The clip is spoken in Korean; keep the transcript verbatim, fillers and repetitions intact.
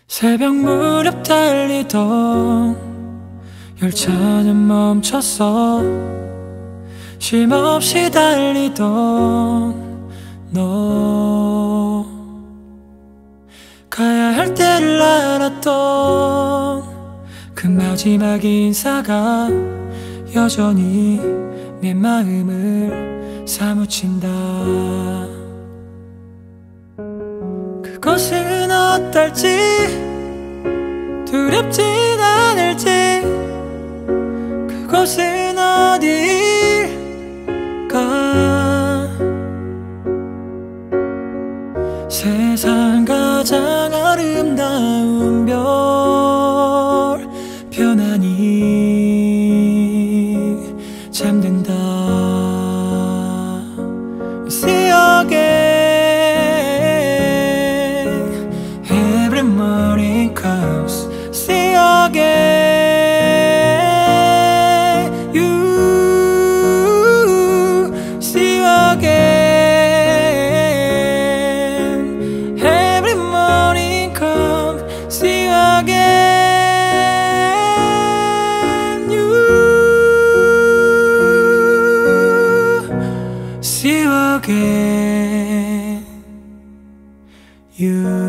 새벽 무렵 달리던 열차는 멈췄어. 쉼없이 달리던 너, 가야 할 때를 알았던 그 마지막 인사가 여전히 내 마음을 사무친다. 그것은 어떨지 두렵진 않을지, 그곳은 어디일까? 세상 가장 아름다운 별 편안히 잠든다. See you again. Every morning comes. See you again. You see you again. Every morning comes. See you again. You see you again. You